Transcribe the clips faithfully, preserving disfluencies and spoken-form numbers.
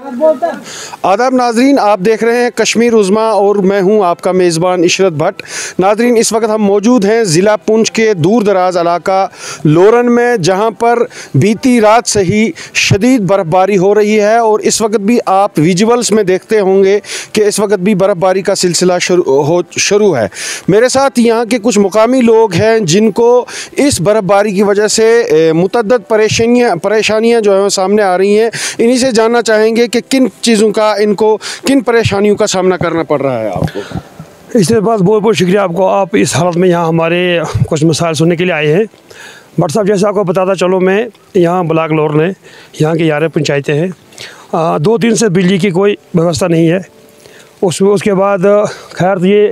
आदाब नाजरीन, आप देख रहे हैं कश्मीर उज़्मा और मैं हूं आपका मेज़बान इशरत भट्ट। नाजरीन, इस वक्त हम मौजूद हैं ज़िला पुंछ के दूर दराज इलाका लोरन में, जहां पर बीती रात से ही शदीद बर्फ़बारी हो रही है और इस वक्त भी आप विजुअल्स में देखते होंगे कि इस वक्त भी बर्फ़बारी का सिलसिला शुरू हो शुरू है। मेरे साथ यहाँ के कुछ मुकामी लोग हैं जिनको इस बर्फ़बारी की वजह से मुतअद्दिद परेशानियाँ परेशानियाँ जो है सामने आ रही हैं। इन्हीं से जानना चाहेंगे कि किन चीज़ों का, इनको किन परेशानियों का सामना करना पड़ रहा है आपको। इसके बाद बहुत बहुत शुक्रिया आपको, आप इस हालत में यहाँ हमारे कुछ मसाइल सुनने के लिए आए हैं। भट्ट साहब, जैसे आपको बताता चलो, मैं यहाँ ब्लॉक लोरन है, यहाँ की ग्यारह पंचायतें हैं। आ, दो दिन से बिजली की कोई व्यवस्था नहीं है। उस उसके बाद खैर ये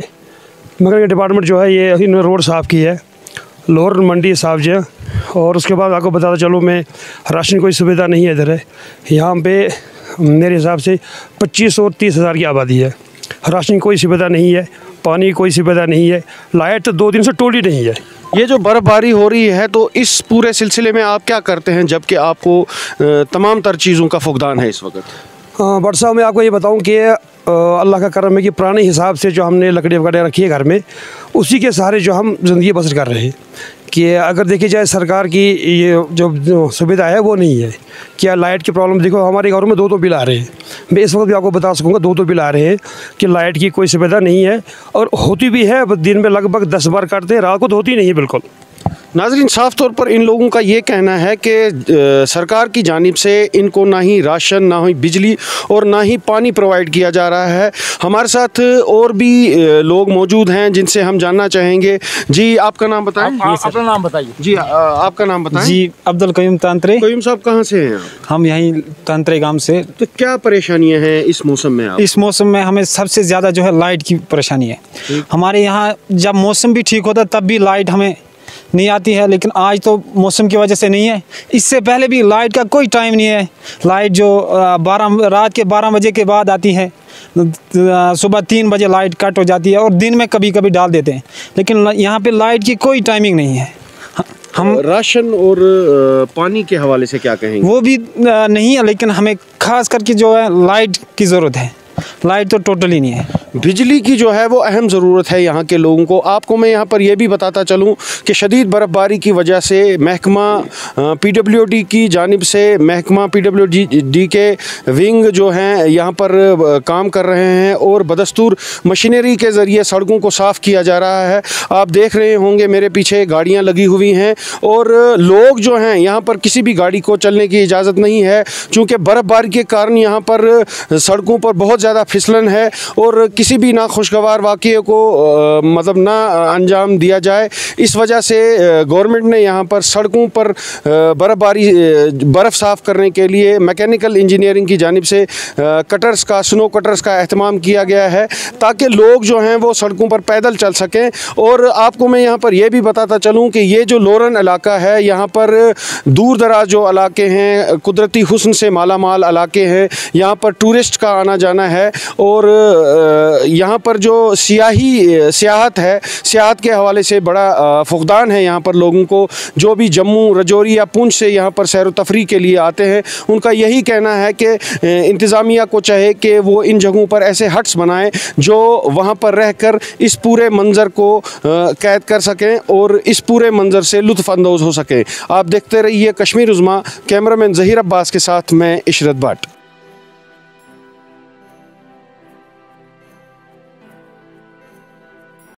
मगर डिपार्टमेंट जो है ये इन्होंने रोड साफ़ की है, लोरन मंडी साफ जो। और उसके बाद आपको बताता चलो, मैं राशन कोई सुविधा नहीं है इधर है। यहाँ पे मेरे हिसाब से पच्चीस और तीस हज़ार की आबादी है। राशन कोई सुविधा नहीं है, पानी कोई सुविधा नहीं है, लाइट तो दो दिन से टोली नहीं है। ये जो बर्फ़बारी हो रही है, तो इस पूरे सिलसिले में आप क्या करते हैं जबकि आपको तमाम तर चीज़ों का फुकदान है इस वक्त? हाँ भट्ट साहब, मैं आपको ये बताऊँ कि अल्लाह का करम है कि पुराने हिसाब से जो हमने लकड़ी वगैरह रखी है घर में, उसी के सहारे जो हम ज़िंदगी बसर कर रहे हैं। कि अगर देखी जाए सरकार की ये जो, जो सुविधा है वो नहीं है। क्या लाइट की प्रॉब्लम देखो, हमारे घरों में दो दो बिल आ रहे हैं। मैं इस वक्त भी आपको बता सकूँगा, दो दो बिल आ रहे हैं कि लाइट की कोई सुविधा नहीं है। और होती भी है, दिन में लगभग दस बार काटते हैं, रात को तो होती नहीं है बिल्कुल। नाज़रीन, साफ़ तौर पर इन लोगों का ये कहना है कि सरकार की जानिब से इनको ना ही राशन, ना ही बिजली और ना ही पानी प्रोवाइड किया जा रहा है। हमारे साथ और भी लोग मौजूद हैं जिनसे हम जानना चाहेंगे। जी, आपका नाम बताएं। आप, अपना नाम बताइए। जी, आ, आपका नाम बताएं। जी, अब्दुल कयूम तांत्रे। कयूम साहब, कहाँ से हैं आप? हम यहीं तांत्रे गांव से। तो क्या परेशानियाँ हैं इस मौसम में आप? इस मौसम में हमें सबसे ज़्यादा जो है लाइट की परेशानी है। हमारे यहाँ जब मौसम भी ठीक होता तब भी लाइट हमें नहीं आती है, लेकिन आज तो मौसम की वजह से नहीं है। इससे पहले भी लाइट का कोई टाइम नहीं है। लाइट जो बारह रात के बारह बजे के बाद आती है, सुबह तीन बजे लाइट कट हो जाती है और दिन में कभी कभी डाल देते हैं, लेकिन यहाँ पे लाइट की कोई टाइमिंग नहीं है। हम राशन और पानी के हवाले से क्या कहेंगे? वो भी नहीं है, लेकिन हमें खास करके जो है लाइट की ज़रूरत है। लाइट तो टोटली नहीं है। बिजली की जो है वो अहम ज़रूरत है यहाँ के लोगों को। आपको मैं यहाँ पर यह भी बताता चलूँ कि शदीद बर्फ़बारी की वजह से महकमा पीडब्ल्यूडी की जानिब से, महकमा पीडब्ल्यूडी के विंग जो हैं यहाँ पर काम कर रहे हैं और बदस्तूर मशीनरी के ज़रिए सड़कों को साफ़ किया जा रहा है। आप देख रहे होंगे मेरे पीछे गाड़ियाँ लगी हुई हैं और लोग जो हैं यहाँ पर किसी भी गाड़ी को चलने की इजाज़त नहीं है, चूँकि बर्फ़बारी के कारण यहाँ पर सड़कों पर बहुत ज़्यादा फिसलन है और किसी भी नाखुशगवार वाक़ये को आ, मतलब ना अंजाम दिया जाए। इस वजह से गवर्नमेंट ने यहाँ पर सड़कों पर बर्फ़बारी बर्फ़ साफ़ करने के लिए मैकेनिकल इंजीनियरिंग की जानिब से आ, कटर्स का, स्नो कटर्स का अहतमाम किया गया है ताकि लोग जो हैं वो सड़कों पर पैदल चल सकें। और आपको मैं यहाँ पर यह भी बताता चलूँ कि ये जो लोरन इलाका है, यहाँ पर दूर दराज जो इलाके हैं, कुदरती हुस्न से माला माल इलाके हैं, यहाँ पर टूरिस्ट का आना जाना है और यहाँ पर जो सियाही सियाहत है, सियाहत के हवाले से बड़ा फुकदान है यहाँ पर लोगों को। जो भी जम्मू, रजौरी या पुंछ से यहाँ पर सैर व तफरीह के लिए आते हैं, उनका यही कहना है कि इंतज़ामिया को चाहे कि वो इन जगहों पर ऐसे हट्स बनाएं जो वहाँ पर रहकर इस पूरे मंज़र को कैद कर सकें और इस पूरे मंज़र से लुत्फ़ अंदोज़ हो सकें। आप देखते रहिए कश्मीर उज़्मा। कैमरामैन ज़हीर अब्बास के साथ मैं इशरत भट्ट।